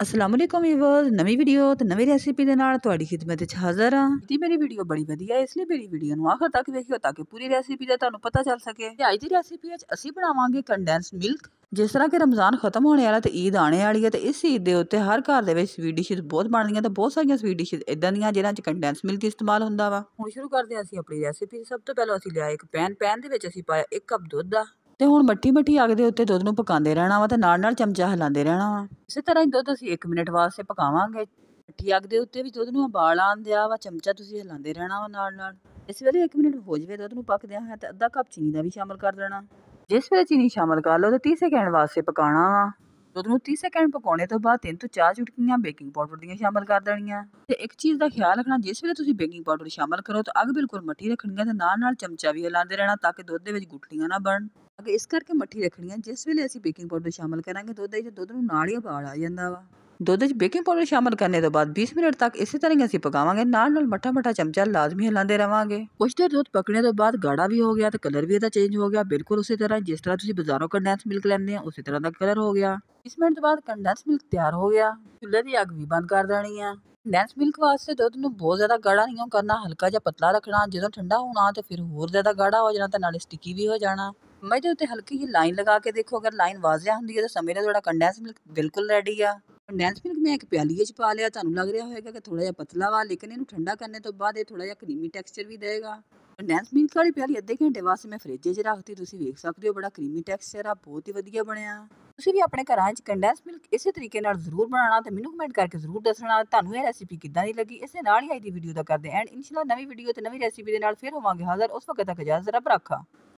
अस्सलाम वालेकुम व्यूअर्स नवी वीडियो ਤੇ ਨਵੀਂ ਰੈਸਿਪੀ ਦੇ ਨਾਲ ਤੁਹਾਡੀ ਖਿਦਮਤ ਵਿੱਚ ਹਾਜ਼ਰ ਹਾਂ ਜੀ। ਮੇਰੀ ਵੀਡੀਓ ਬੜੀ ਵਧੀਆ ਹੈ, ਇਸ ਲਈ ਮੇਰੀ ਵੀਡੀਓ ਨੂੰ ਆਖਰ ਤੱਕ ਵੇਖਿਓ ਤਾਂ ਕਿ ਪੂਰੀ ਰੈਸਿਪੀ ਦਾ ਤੁਹਾਨੂੰ ਪਤਾ ਚੱਲ ਸਕੇ। ਤੇ ਅੱਜ ਦੀ ਰੈਸਿਪੀ ਵਿੱਚ ਅਸੀਂ ਬਣਾਵਾਂਗੇ ਕੰਡੈਂਸ ਮਿਲਕ। ਜਿਸ ਤਰ੍ਹਾਂ ਕਿ ਰਮਜ਼ਾਨ ਖਤਮ ਹੋਣੇ ਵਾਲਾ ਤੇ ਈਦ ਆਣੇ ਵਾਲੀ ਹੈ ਤੇ ਇਸ ਈਦ ਦੇ ਉੱਤੇ ਹਰ ਘਰ ਦੇ ਵਿੱਚ ਸਵੀਟ ਡਿਸ਼ਜ਼ ਬਹੁਤ ਬਣਦੀਆਂ ਤੇ ਬਹੁਤ ਸਾਰੀਆਂ ਸਵੀਟ ਡਿਸ਼ਜ਼ ਇਦਾਂ ਦੀਆਂ ਜਿਹਨਾਂ 'ਚ ਕੰਡੈਂਸ ਮਿਲਕ ਇਸਤੇਮਾਲ ਹੁੰਦਾ ਵਾ। ਹੁਣ ਸ਼ੁਰੂ ਕਰਦੇ ਹਾਂ ਅਸੀਂ ਆਪਣੀ ਰੈਸਿਪੀ। ਸਭ ਤੋਂ ਪਹਿਲਾਂ ਅਸੀਂ ਲਿਆ ਇੱਕ ਪੈਨ ਦੇ ਵਿੱਚ ਅਸੀਂ ਪਾਇਆ 1 ਕੱਪ ਦੁੱਧ ਦਾ ਤੇ ਹੁਣ ਮੱਠੀ ਅੱਗ ਦੇ ਉੱਤੇ ਦੁੱਧ ਨੂੰ ਪਕਾਉਂਦੇ ਰਹਿਣਾ ਵਾ ਤੇ ਨਾਲ ਚਮਚਾ ਹਿਲਾਉਂਦੇ ਰਹਿਣਾ ਵਾ। ਇਸੇ ਤਰ੍ਹਾਂ ਹੀ ਦੁੱਧ ਅਸੀਂ 1 ਮਿੰਟ ਵਾਸਤੇ ਪਕਾਵਾਂਗੇ। ਮੱਠੀ ਅੱਗ ਦੇ ਉੱਤੇ ਵੀ ਦੁੱਧ ਨੂੰ ਉਬਾਲ ਆਉਣ ਦਿਆ ਵਾ, ਚਮਚਾ ਤੁਸੀਂ ਹਿਲਾਉਂਦੇ ਰਹਿਣਾ ਵਾ ਨਾਲ। ਇਸ ਵੇਲੇ 1 ਮਿੰਟ ਹੋ ਜਾਵੇ ਦੁੱਧ ਨੂੰ ਪੱਕਦਿਆਂ ਹੈ ਤੇ ਅੱਧਾ ਕੱਪ ਚੀਨੀ ਦਾ ਵੀ ਸ਼ਾਮਲ ਕਰ ਦੇਣਾ। ਜਿਸ ਵੇਲੇ ਚੀਨੀ ਸ਼ਾਮਲ ਕਰ ਲਓ ਤੇ 30 ਸੈਕਿੰਡ ਵਾਸਤੇ ਪਕਾਉਣਾ ਵਾ। ਦੁੱਧ ਨੂੰ 30 ਸੈਕਿੰਡ ਪਕਾਉਣੇ ਤੋਂ ਬਾਅਦ 3 ਤੋਂ 4 ਚੁਟਕੀਆਂ ਬੇਕਿੰਗ ਪਾਊਡਰ ਦੀਆਂ ਸ਼ਾਮਲ ਕਰ ਦੇਣੀਆਂ। ਤੇ ਇੱਕ ਚੀਜ਼ ਦਾ ਖਿਆਲ ਰੱਖਣਾ, ਜਿਸ ਵੇਲੇ ਤੁਸੀਂ ਬੇਕਿੰਗ ਪਾਊਡਰ ਸ਼ਾਮਲ ਕਰੋ ਤਾਂ ਅੱਗ ਬਿਲਕੁਲ ਮੱਠੀ ਰੱਖਣੀ ਹੈ ਤੇ ਨਾਲ ਚਮਚਾ ਵੀ ਹਿਲਾਉਂਦੇ ਰਹਿਣਾ ਤਾਂ ਕਿ ਦੁੱਧ ਦੇ ਵਿੱਚ ਗੁਠਲੀਆਂ ਨਾ ਬਣਨ। ਅੱਗ ਇਸ ਕਰਕੇ ਮੱਠੀ ਰੱਖਣੀ ਹੈ, ਜਿਸ ਵੇਲੇ ਅਸੀਂ ਬੇਕਿੰਗ ਪਾਊਡਰ ਸ਼ਾਮਲ ਕਰਾਂਗੇ ਦੁੱਧ ਨੂੰ ਨਾਲ ਹੀ ਉਬਾਲ ਆ ਜਾਂਦਾ ਵਾ। ਦੁੱਧ 'ਚ ਬੇਕਿੰਗ ਪਾਊਡਰ ਸ਼ਾਮਲ ਕਰਨੇ ਤੋਂ ਬਾਅਦ 20 ਮਿੰਟ ਤੱਕ ਇਸੇ ਤਰ੍ਹਾਂ ਹੀ ਅਸੀਂ ਪਕਾਵਾਂਗੇ। ਨਾਲ ਮੱਠਾ ਚਮਚਾ ਲਾਜ਼ਮੀ ਹਿਲਾਉਂਦੇ ਰਵਾਂਗੇ। ਕੁਛ ਦੇਰ ਦੁੱਧ ਪਕਣੇ ਤੋਂ ਬਾਅਦ ਗਾੜਾ ਵੀ ਹੋ ਗਿਆ ਤੇ ਕਲਰ ਵੀ ਇਹਦਾ ਚੇਂਜ ਹੋ ਗਿਆ, ਬਿਲਕੁਲ ਉਸੇ ਤਰ੍ਹਾਂ ਜਿਸ ਤਰ੍ਹਾਂ ਤੁਸੀਂ ਬਾਜ਼ਾਰੋਂ ਕੰਡੈਂਸ ਮਿਲਕ ਲੈਂਦੇ ਆ ਉਸੇ ਤਰ੍ਹਾਂ ਦਾ ਕਲਰ ਹੋ ਗਿਆ। 20 ਮਿੰਟ ਤੋਂ ਬਾਅਦ ਕੰਡੈਂਸ ਮਿਲਕ ਤਿਆਰ ਹੋ ਗਿਆ। ਚੁੱਲ੍ਹੇ ਦੀ ਅੱਗ ਵੀ ਬੰਦ ਕਰ ਦੇਣੀ ਆ। ਕੰਡੈਂਸ ਮਿਲਕ ਵਾਸਤੇ ਦੁੱਧ ਨੂੰ ਬਹੁਤ ਜ਼ਿਆਦਾ ਗਾੜਾ ਨਹੀਂ ਕਰਨਾ, ਹਲਕਾ ਜਿਹਾ ਪਤਲਾ ਰੱਖਣਾ। ਜਦੋਂ ਠੰਡਾ ਹੋਣਾ ਤੇ ਫਿਰ ਹੋਰ ਜ਼ਿਆਦਾ ਗਾੜਾ ਹੋ ਜਾਣਾ ਤੇ ਨਾਲੇ ਸਟਿੱਕੀ ਵੀ ਹੋ ਜਾਣਾ। ਚਮਚ ਦੇ ਉੱਤੇ ਹਲਕੀ ਜਿਹੀ ਲਾਈਨ ਲਗਾ ਕੇ ਦੇਖੋ, ਅਗਰ ਲਾਈਨ ਵਾਜ਼ਿਆ ਹੁੰਦੀ ਹੈ ਤਾਂ ਸਮਝ ਲਓ ਤੁਹਾਡਾ ਕੰਡੈਂਸ ਮਿਲਕ ਬਿਲਕੁਲ ਰੈਡੀ ਆ। ਕੰਡੈਂਸ ਮਿਲਕ ਮੈਂ ਇੱਕ ਪਿਆਲੀ ਵਿੱਚ ਪਾ ਲਿਆ। ਤੁਹਾਨੂੰ ਲੱਗ ਰਿਹਾ ਹੋਵੇਗਾ ਕਿ ਥੋੜਾ ਜਿਹਾ ਪਤਲਾ ਵਾ, ਲੇਕਿਨ ਇਹਨੂੰ ਠੰਡਾ ਕਰਨੇ ਤੋਂ ਬਾਅਦ ਇਹ ਥੋੜਾ ਜਿਹਾ ਕਰੀਮੀ ਟੈਕਸਚਰ ਵੀ ਦੇਗਾ। ਕੰਡੈਂਸ ਮਿਲਕ ਵਾਲੀ ਪਿਆਲੀ ਅੱਧੇ ਘੰਟੇ ਵਾਸਤੇ ਮੈਂ ਫ੍ਰਿਜ 'ਚ ਰੱਖਤੀ। ਤੁਸੀਂ ਵੇਖ ਸਕਦੇ ਹੋ ਬੜਾ ਕਰੀਮੀ ਟੈਕਸਚਰ ਆ, ਬਹੁਤ ਹੀ ਵਧੀਆ ਬਣਿਆ। ਤੁਸੀਂ ਵੀ ਆਪਣੇ ਘਰਾਂ 'ਚ ਕੰਡੈਂਸ ਮਿਲਕ ਇਸੇ ਤਰੀਕੇ ਨਾਲ ਜ਼ਰੂਰ ਬਣਾਉਣਾ ਤੇ ਮੈਨੂੰ ਕਮੈਂਟ ਕਰਕੇ ਜ਼ਰੂਰ ਦੱਸਣਾ ਤੁਹਾਨੂੰ ਇਹ ਰੈਸਿਪੀ ਕਿੱਦਾਂ ਦੀ ਲੱਗੀ। ਇਸੇ ਨਾਲ ਹੀ ਅੱਜ ਦੀ ਵੀਡੀਓ ਦਾ ਕਰਦੇ ਐਂਡ ਇਨਸ਼ਾਅੱਲਾ ਨਵੀਂ ਵੀਡੀਓ ਤੇ ਨਵੀਂ ਰੈਸਿਪੀ ਦੇ ਨਾਲ ਫਿਰ ਹੋਵਾਂਗੇ ਹਾਜ਼ਰ। ਉਸ ਵਕਤ ਤੱਕ ਇਜਾਜ਼ਤ ਰੱਬ ਰਾਖਾ।